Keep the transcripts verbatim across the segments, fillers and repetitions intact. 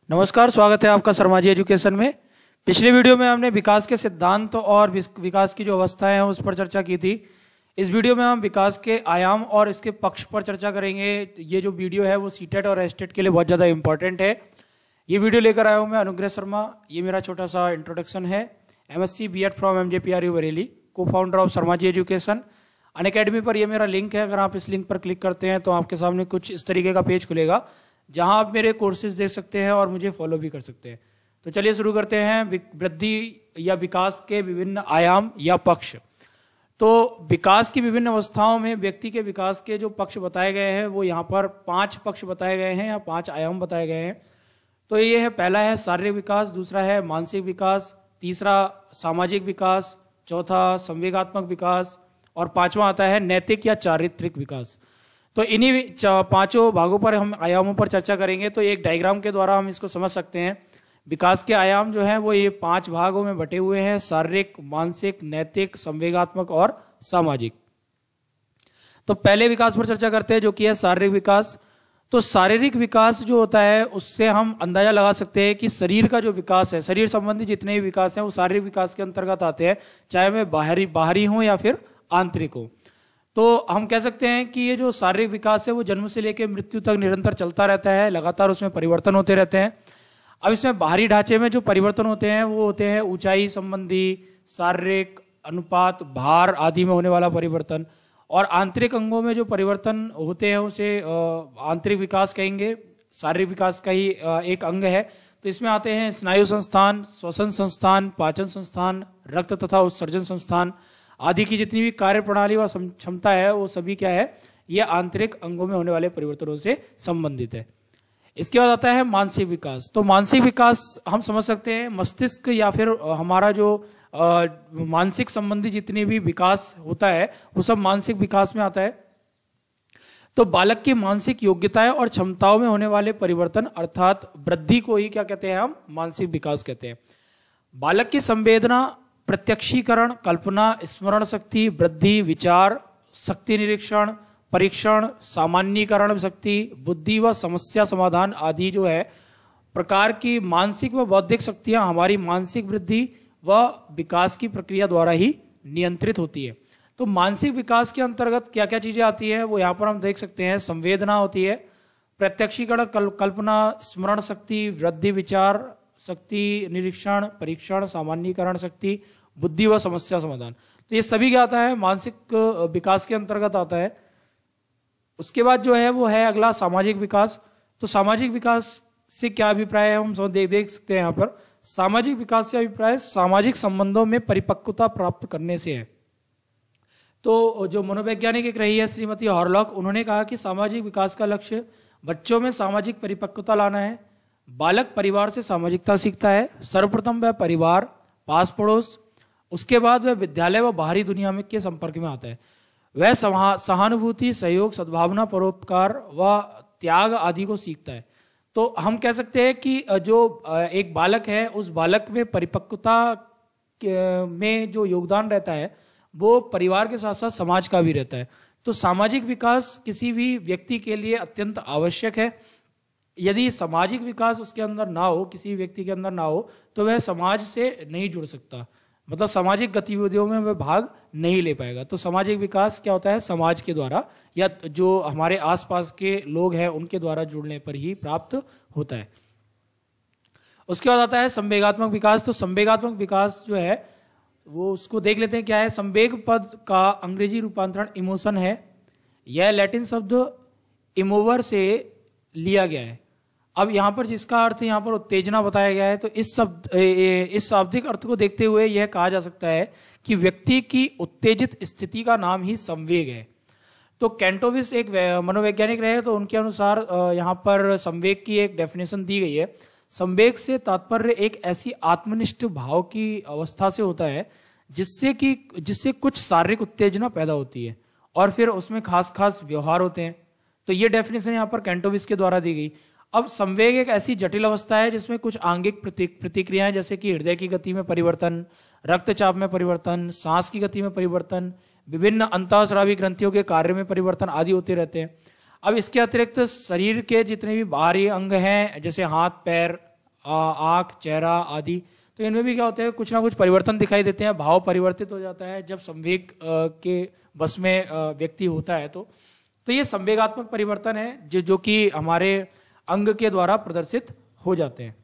नमस्कार, स्वागत है आपका शर्मा जी एजुकेशन में। पिछले वीडियो में हमने विकास के सिद्धांत और विकास की जो अवस्थाएं हैं उस पर चर्चा की थी। इस वीडियो में हम विकास के आयाम और इसके पक्ष पर चर्चा करेंगे। ये जो वीडियो है वो सीटेट और एस्टेट के लिए बहुत ज़्यादा इंपॉर्टेंट है। ये वीडियो लेकर आया हूँ मैं अनुग्रह शर्मा। ये मेरा छोटा सा इंट्रोडक्शन है। M S C B Ed from M J P R U Bareilly, co founder of Sharma ji education. Unacademy पर ये मेरा लिंक है। अगर आप इस लिंक पर क्लिक करते हैं तो आपके सामने कुछ इस तरीके का पेज खुलेगा जहां आप मेरे कोर्सेज देख सकते हैं और मुझे फॉलो भी कर सकते हैं। तो चलिए शुरू करते हैं। वृद्धि या विकास के विभिन्न आयाम या पक्ष। तो विकास की विभिन्न अवस्थाओं में व्यक्ति के विकास के जो पक्ष बताए गए हैं वो यहाँ पर पांच पक्ष बताए गए हैं या पांच आयाम बताए गए हैं। तो ये है, पहला है शारीरिक विकास, दूसरा है मानसिक विकास, तीसरा सामाजिक विकास, चौथा संवेगात्मक विकास और पांचवा आता है नैतिक या चारित्रिक विकास। तो इन्हीं पांचों भागों पर हम आयामों पर चर्चा करेंगे। तो एक डायग्राम के द्वारा हम इसको समझ सकते हैं। विकास के आयाम जो हैं वो ये पांच भागों में बटे हुए हैं: शारीरिक, मानसिक, नैतिक, संवेगात्मक और सामाजिक। तो पहले विकास पर चर्चा करते हैं जो कि है शारीरिक विकास। तो शारीरिक विकास जो होता है उससे हम अंदाजा लगा सकते हैं कि शरीर का जो विकास है, शरीर संबंधी जितने भी विकास हैं वो शारीरिक विकास के अंतर्गत आते हैं, चाहे वे बाहरी बाहरी हों या फिर आंतरिक हो। तो हम कह सकते हैं कि ये जो शारीरिक विकास है वो जन्म से लेकर मृत्यु तक निरंतर चलता रहता है, लगातार उसमें परिवर्तन होते रहते हैं। अब इसमें बाहरी ढांचे में जो परिवर्तन होते हैं वो होते हैं ऊंचाई संबंधी, शारीरिक अनुपात, भार आदि में होने वाला परिवर्तन। और आंतरिक अंगों में जो परिवर्तन होते हैं उसे आंतरिक विकास कहेंगे। शारीरिक विकास का ही एक अंग है। तो इसमें आते हैं स्नायु संस्थान, श्वसन संस्थान, पाचन संस्थान, रक्त तथा उत्सर्जन संस्थान आदि की जितनी भी कार्य प्रणाली व क्षमता है वो सभी क्या है, ये आंतरिक अंगों में होने वाले परिवर्तनों से संबंधित है। इसके बाद आता है मानसिक विकास। तो मानसिक विकास हम समझ सकते हैं मस्तिष्क या फिर हमारा जो आ, मानसिक संबंधी जितनी भी विकास होता है वो सब मानसिक विकास में आता है। तो बालक की मानसिक योग्यताएं और क्षमताओं में होने वाले परिवर्तन अर्थात वृद्धि को ही क्या कहते हैं, हम मानसिक विकास कहते हैं। बालक की संवेदना, प्रत्यक्षीकरण, कल्पना, स्मरण शक्ति, वृद्धि, विचार शक्ति, निरीक्षण, परीक्षण, सामान्यीकरण शक्ति, बुद्धि व समस्या समाधान आदि जो है प्रकार की मानसिक व बौद्धिक शक्तियां हमारी मानसिक वृद्धि व विकास की प्रक्रिया द्वारा ही नियंत्रित होती है। तो मानसिक विकास के अंतर्गत क्या क्या चीजें आती है वो यहाँ पर हम देख सकते हैं। संवेदना होती है, प्रत्यक्षीकरण, कल्पना, स्मरण शक्ति, वृद्धि, विचार शक्ति, निरीक्षण, परीक्षण, सामान्यीकरण शक्ति, बुद्धि व समस्या समाधान। तो ये सभी क्या आता है, मानसिक विकास के अंतर्गत आता है। उसके बाद जो है वो है अगला सामाजिक विकास। तो सामाजिक विकास से क्या अभिप्राय है हम सब देख देख सकते हैं यहाँ पर। सामाजिक विकास से अभिप्राय सामाजिक संबंधों में परिपक्वता प्राप्त करने से है। तो जो मनोवैज्ञानिक एक रही है श्रीमती हॉरलॉक, उन्होंने कहा कि सामाजिक विकास का लक्ष्य बच्चों में सामाजिक परिपक्वता लाना है। बालक परिवार से सामाजिकता सीखता है। सर्वप्रथम वह परिवार, पास पड़ोस, उसके बाद वह विद्यालय व बाहरी दुनिया में के संपर्क में आता है। वह सहानुभूति, सहयोग, सद्भावना, परोपकार व त्याग आदि को सीखता है। तो हम कह सकते हैं कि जो एक बालक है उस बालक में परिपक्वता में जो योगदान रहता है वो परिवार के साथ साथ समाज का भी रहता है। तो सामाजिक विकास किसी भी व्यक्ति के लिए अत्यंत आवश्यक है। यदि सामाजिक विकास उसके अंदर ना हो, किसी व्यक्ति के अंदर ना हो, तो वह समाज से नहीं जुड़ सकता, मतलब सामाजिक गतिविधियों में वह भाग नहीं ले पाएगा। तो सामाजिक विकास क्या होता है, समाज के द्वारा या जो हमारे आसपास के लोग हैं उनके द्वारा जुड़ने पर ही प्राप्त होता है। उसके बाद आता है संवेगात्मक विकास। तो संवेगात्मक विकास जो है वो उसको देख लेते हैं क्या है। संवेग पद का अंग्रेजी रूपांतरण इमोशन है। यह लैटिन शब्द इमोवर से लिया गया है। अब यहाँ पर जिसका अर्थ यहाँ पर उत्तेजना बताया गया है, तो इस शब्द इस शाब्दिक अर्थ को देखते हुए यह कहा जा सकता है कि व्यक्ति की उत्तेजित स्थिति का नाम ही संवेग है। तो कैंटोविस एक मनोवैज्ञानिक रहे, तो उनके अनुसार यहाँ पर संवेग की एक डेफिनेशन दी गई है। संवेग से तात्पर्य एक ऐसी आत्मनिष्ठ भाव की अवस्था से होता है जिससे कि जिससे कुछ शारीरिक उत्तेजना पैदा होती है और फिर उसमें खास खास व्यवहार होते हैं। तो ये डेफिनेशन यहाँ पर कैंटोविस के द्वारा दी गई। अब संवेग एक ऐसी जटिल अवस्था है जिसमें कुछ आंगिक प्रतिक्रियाएं जैसे कि हृदय की गति में परिवर्तन, रक्तचाप में परिवर्तन, सांस की गति में परिवर्तन, विभिन्न अंतःस्रावी ग्रंथियों के कार्य में परिवर्तन आदि होते रहते हैं। अब इसके अतिरिक्त शरीर के जितने भी बाहरी अंग हैं जैसे हाथ पैर आँख, चेहरा आदि, तो इनमें भी क्या होता है, कुछ ना कुछ परिवर्तन दिखाई देते हैं, भाव परिवर्तित हो जाता है जब संवेग के बस में व्यक्ति होता है। तो तो ये संवेगात्मक परिवर्तन है जो जो कि हमारे अंग के द्वारा प्रदर्शित हो जाते हैं।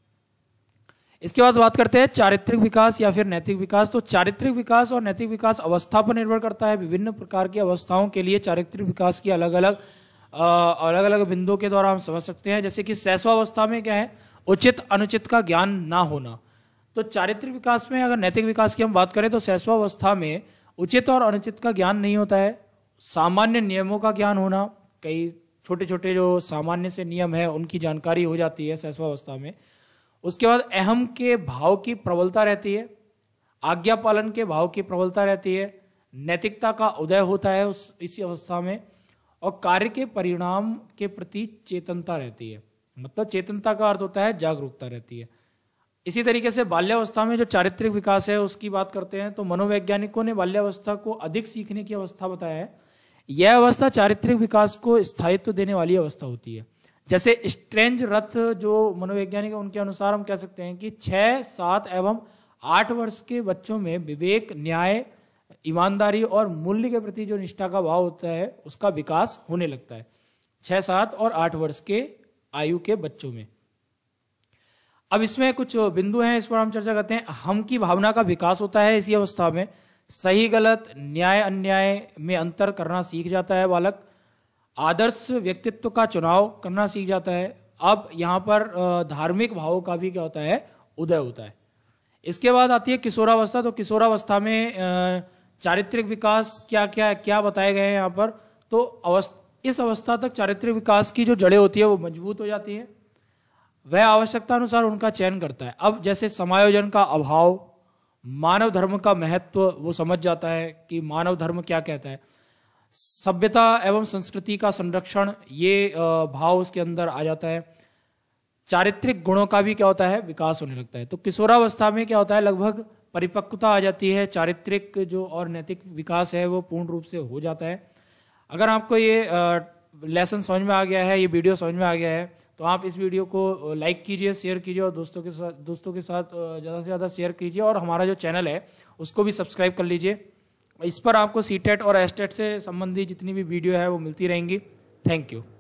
इसके बाद बात करते हैं चारित्रिक विकास या फिर नैतिक विकास। तो चारित्रिक विकास और नैतिक विकास अवस्था पर निर्भर करता है। विभिन्न प्रकार की अवस्थाओं के लिए चारित्रिक विकास की अलग अलग अलग अलग बिंदुओं के द्वारा हम समझ सकते हैं। जैसे कि शैशवावस्था में क्या है, उचित अनुचित का ज्ञान ना होना। तो चारित्रिक विकास में अगर नैतिक विकास की हम बात करें तो शैशवावस्था में उचित और अनुचित का ज्ञान नहीं होता है, सामान्य नियमों का ज्ञान होना, कई छोटे छोटे जो सामान्य से नियम है उनकी जानकारी हो जाती है शैशवावस्था में। उसके बाद अहम के भाव की प्रबलता रहती है, आज्ञा पालन के भाव की प्रबलता रहती है, नैतिकता का उदय होता है उस इसी अवस्था में, और कार्य के परिणाम के प्रति चेतनता रहती है। मतलब चेतनता का अर्थ होता है जागरूकता रहती है। इसी तरीके से बाल्यावस्था में जो चारित्रिक विकास है उसकी बात करते हैं तो मनोवैज्ञानिकों ने बाल्यावस्था को अधिक सीखने की अवस्था बताया है। यह अवस्था चारित्रिक विकास को स्थायित्व देने वाली अवस्था होती है। जैसे स्ट्रेंज रथ जो मनोवैज्ञानिक उनके अनुसार हम कह सकते हैं कि छह, सात एवं आठ वर्ष के बच्चों में विवेक, न्याय, ईमानदारी और मूल्य के प्रति जो निष्ठा का भाव होता है उसका विकास होने लगता है छह, सात और आठ वर्ष के आयु के बच्चों में। अब इसमें कुछ बिंदु हैं, इस पर हम चर्चा करते हैं। हम की भावना का विकास होता है इसी अवस्था में। सही गलत, न्याय अन्याय में अंतर करना सीख जाता है बालक। आदर्श व्यक्तित्व का चुनाव करना सीख जाता है। अब यहाँ पर धार्मिक भावों का भी क्या होता है, उदय होता है। इसके बाद आती है किशोरावस्था। तो किशोरावस्था में चारित्रिक विकास क्या क्या क्या बताए गए हैं यहाँ पर। तो अवस्था इस अवस्था तक चारित्रिक विकास की जो जड़ें होती है वो मजबूत हो जाती है। वह आवश्यकता अनुसार उनका चयन करता है। अब जैसे समायोजन का अभाव, मानव धर्म का महत्व वो समझ जाता है कि मानव धर्म क्या कहता है, सभ्यता एवं संस्कृति का संरक्षण, ये भाव उसके अंदर आ जाता है। चारित्रिक गुणों का भी क्या होता है, विकास होने लगता है। तो किशोरावस्था में क्या होता है, लगभग परिपक्वता आ जाती है। चारित्रिक जो और नैतिक विकास है वो पूर्ण रूप से हो जाता है। अगर आपको ये लेसन समझ में आ गया है, ये वीडियो समझ में आ गया है, तो आप इस वीडियो को लाइक कीजिए, शेयर कीजिए और दोस्तों के साथ दोस्तों के साथ ज़्यादा से ज़्यादा शेयर कीजिए। और हमारा जो चैनल है उसको भी सब्सक्राइब कर लीजिए। इस पर आपको सी टेट और एस टेट से संबंधित जितनी भी वीडियो है वो मिलती रहेंगी। Thank you.